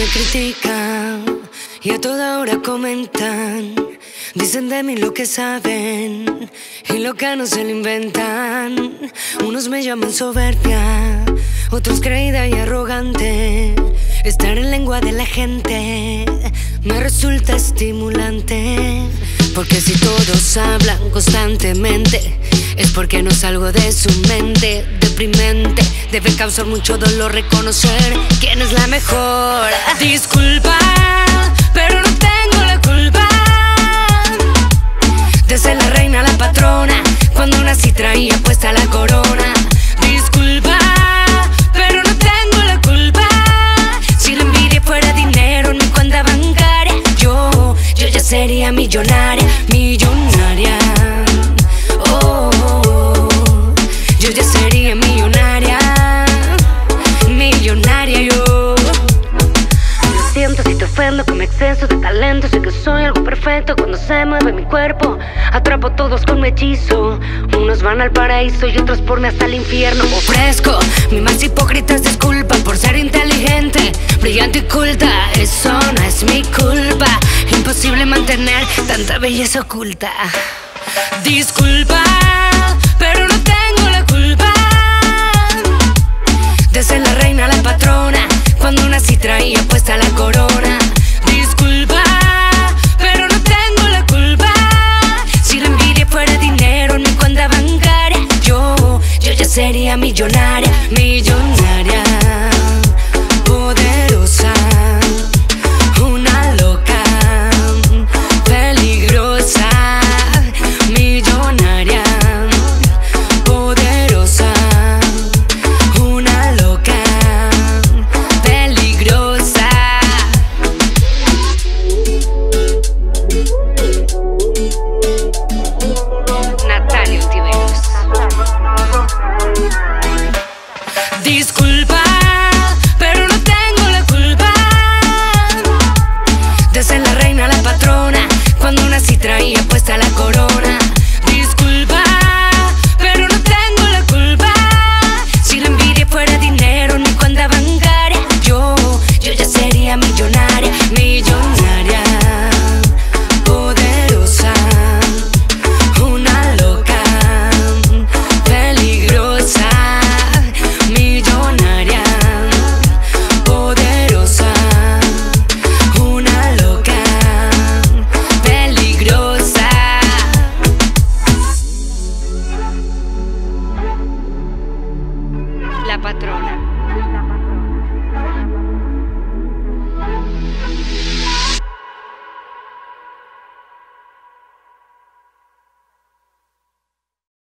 critican y a toda hora comentan. Dicen de mí lo que saben y lo que no se lo inventan. Unos me llaman soberbia, otros creída y arrogante. Estar en lengua de la gente me resulta estimulante, porque si todos hablan constantemente es porque no salgo de su mente. Deprimente, debe causar mucho dolor reconocer quién es la mejor. Disculpa, pero no tengo la culpa de ser la reina, la patrona, cuando nací traía puesta la corona. Disculpa, pero no tengo la culpa. Si la envidia fuera dinero en mi cuenta bancaria, yo ya sería millonaria, millonaria. Yo ya sería millonaria, millonaria yo. Lo siento si te ofendo con mi exceso de talento. Sé que soy algo perfecto cuando se mueve mi cuerpo. Atrapo a todos con mi hechizo. Unos van al paraíso y otros por mí hasta el infierno. Ofrezco mi más hipócrita disculpa por ser inteligente, brillante y culta. Eso no es mi culpa. Imposible mantener tanta belleza oculta. Disculpa, pero no tengo la culpa de ser la reina, la patrona, cuando nací traía puesta la corona. Disculpa, pero no tengo la culpa. Si la envidia fuera dinero en mi cuenta bancaria, yo ya sería millonaria, millonaria. Poderosa, una loca, peligrosa. Millonaria, poderosa, una loca, peligrosa. Natalia Ontiveros. Disculpa, pero no tengo la culpa de ser la reina, la patrona, cuando nací traía puesta la corona. Disculpa, pero no tengo la culpa. Si la envidia fuera dinero en mi cuenta bancaria, yo ya sería millonaria, millonaria. Poderosa, una loca, peligrosa. Millonaria, poderosa, una loca, peligrosa. La patrona.